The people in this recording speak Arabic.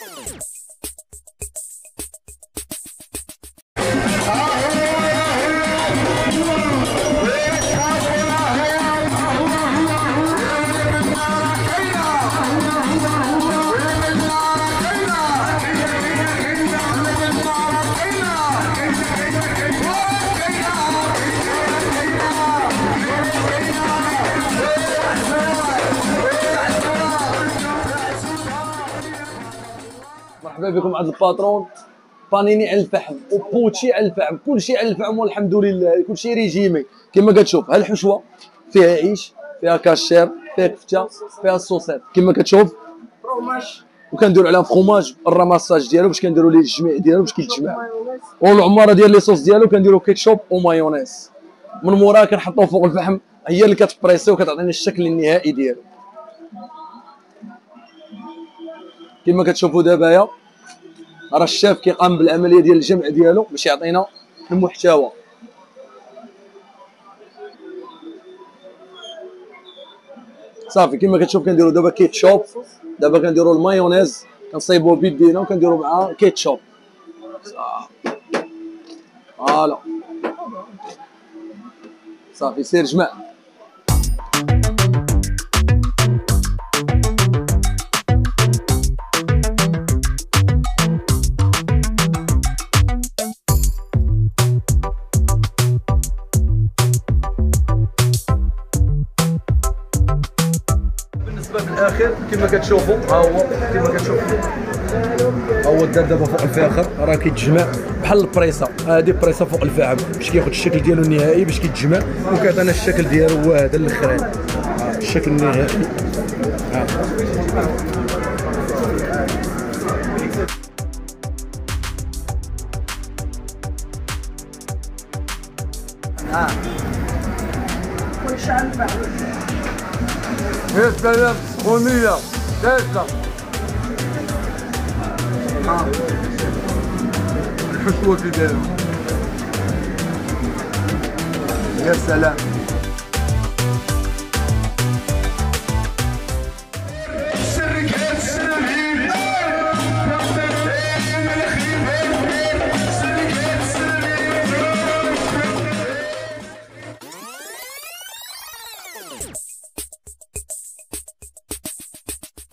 مرحبا بكم عند الباترون. بانيني على الفحم وبوتشي على الفحم، كلشي على الفحم والحمد لله، كلشي ريجيمي كما كتشوف. ها الحشوه فيها عيش، فيها كاشير، فيها كفته، فيها الصوصات كما كتشوف، وكنديروا عليها فخوماج الراماساج ديالو باش كنديروا ليه الجميع ديالو باش كيتجمع، والعماره ديال لي صوص ديالو كنديروا كيتشوب ومايونيز. من موراها كنحطوه فوق الفحم، هي اللي كتبريسي وكتعطينا الشكل النهائي ديالو كما كتشوفوا. دابايا راه الشاف كيقام بالعمليه ديال الجمع ديالو باش يعطينا المحتوى. صافي كما كتشوف كنديروا دابا كيتشوب، دابا كنديروا المايونيز كنصايبوه بيدينا وكنديروا معاه كيتشوب. فوالا صافي سير جمع. بالنسبه في الاخر كما كتشوفوا، ها هو كما كتشوفوا، ها هو دار دابا فوق الفاخر راه كيتجمع بحال البريصه. هذه بريصه فوق الفحم باش كياخذ الشكل ديالو النهائي باش كيتجمع وكيعطينا الشكل ديالو هو هذا الاخراني، الشكل النهائي. كلشي على الفحم. يا سلام سخونيه دازه. الحشوه كي دايره، يا سلام.